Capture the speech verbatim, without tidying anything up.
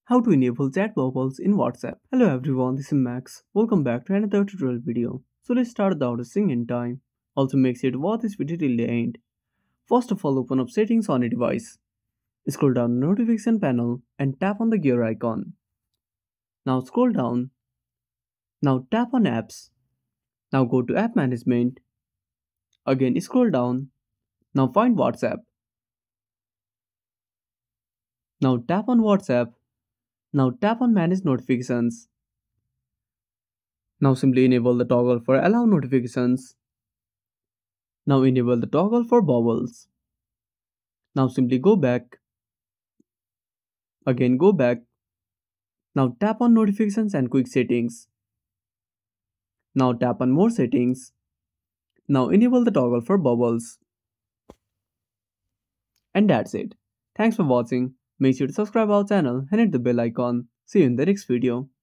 How to enable chat bubbles in WhatsApp. Hello everyone, this is Max. Welcome back to another tutorial video. So let's start without wasting any time. Also make sure to watch this video till the end. First of all, open up settings on a device. Scroll down the notification panel and tap on the gear icon. Now scroll down. Now tap on apps. Now go to app management. Again scroll down. Now find WhatsApp. Now tap on WhatsApp. Now tap on manage notifications. Now simply enable the toggle for allow notifications. Now enable the toggle for bubbles. Now simply go back. Again go back. Now tap on notifications and quick settings. Now tap on more settings. Now enable the toggle for bubbles. And that's it. Thanks for watching. Make sure to subscribe our channel and hit the bell icon. See you in the next video.